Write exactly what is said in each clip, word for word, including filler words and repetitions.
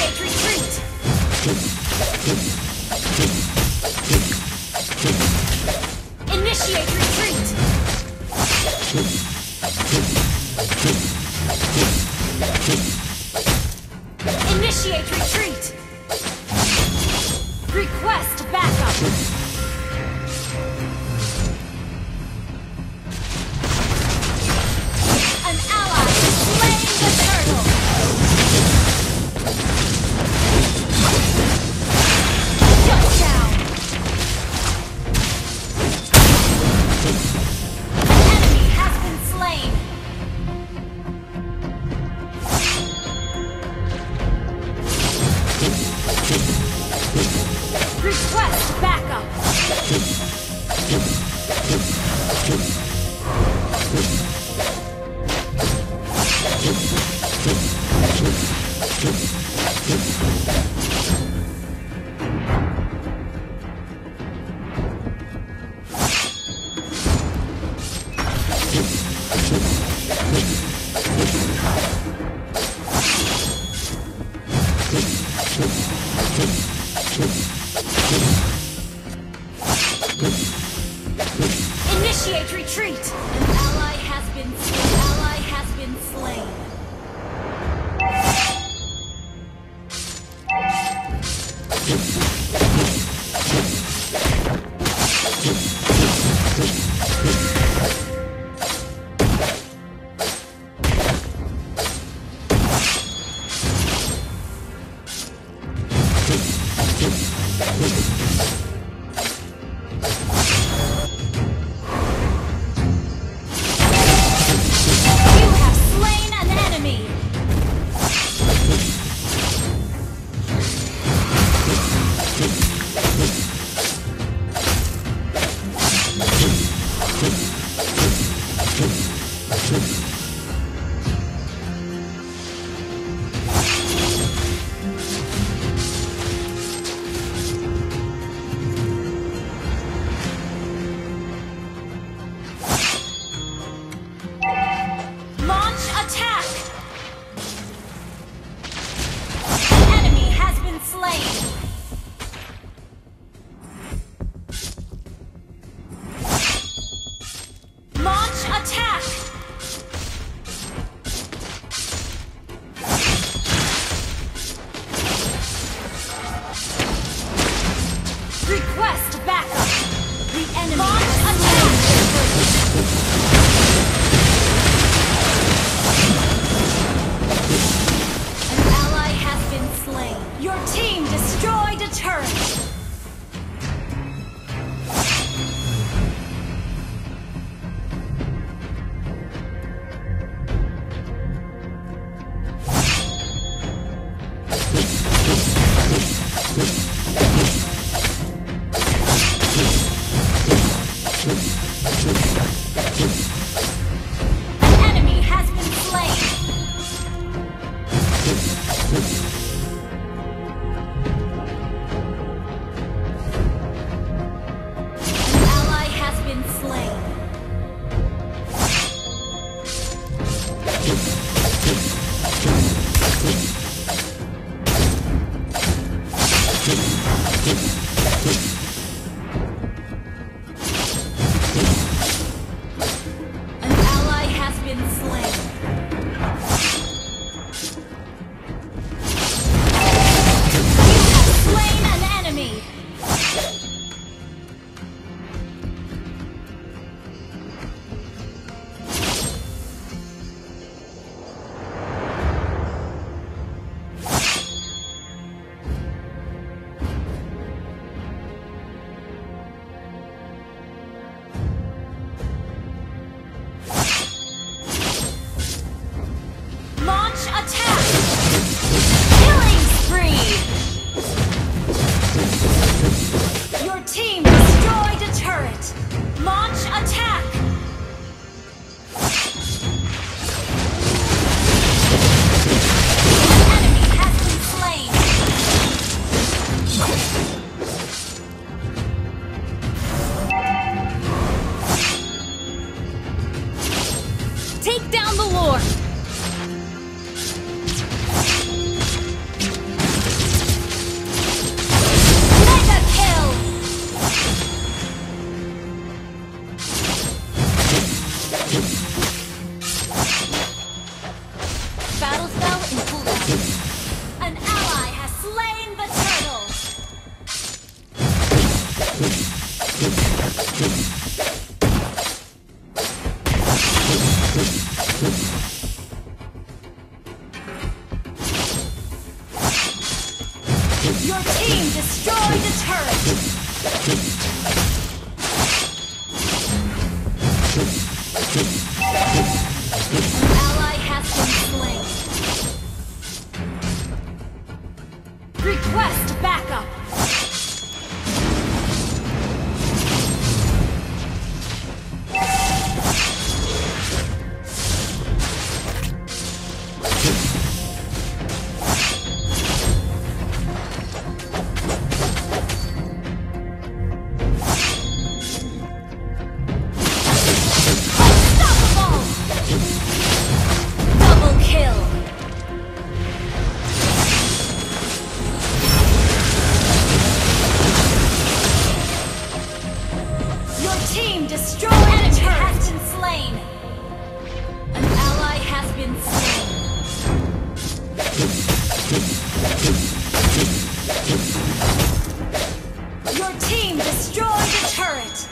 Initiate retreat! Initiate retreat! Initiate retreat! Request backup! An ally slain the turtle! Shut down! An enemy has been slain! Request backup! Initiate retreat! An ally has been slain. Ally has been slain. You have slain an enemy! Launch attack! An enemy has been slain! Launch attack! Request backup! The enemy launch attack! An ally has been slain. Your team destroyed a turret. An enemy has been slain. An ally has been slain. An ally has been slain. You have slain an enemy. Launch attack! Killing spree! Your team destroyed a turret! Launch attack! An enemy has been slain! Take down the Lord! battle spell in cooldown. An ally has slain the turtle. Your team destroyed the turret. An ally has been slain. Request backup. Your team destroyed the turret!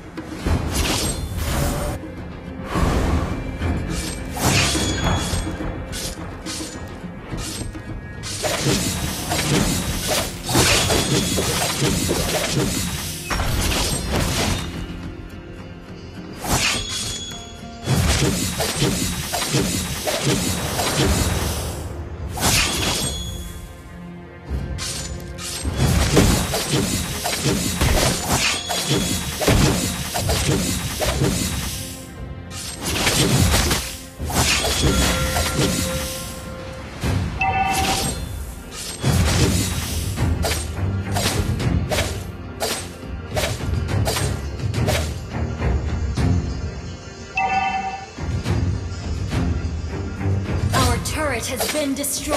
Our turret has been destroyed.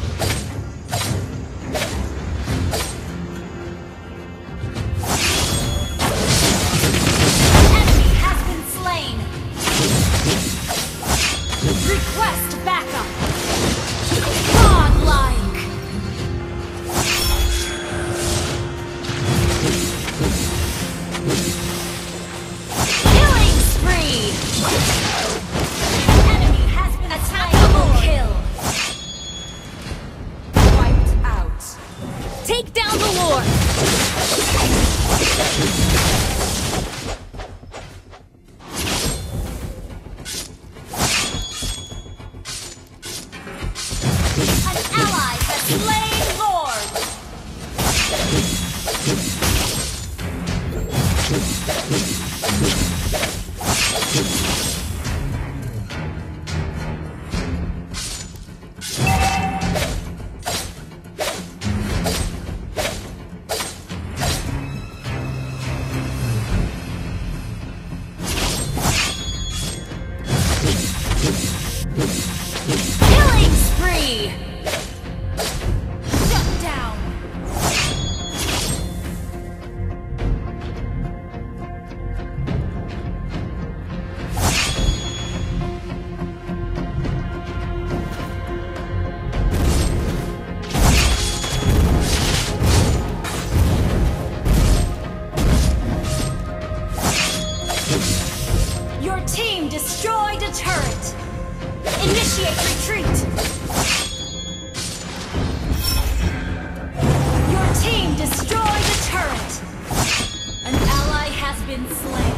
Request backup! Godlike! Killing spree! Enemy has been attacked. Double kill! Wiped out. Take down the Lord! Slain Lord! Killing spree! Your team destroyed a turret! Initiate retreat! Your team destroyed a turret! An ally has been slain.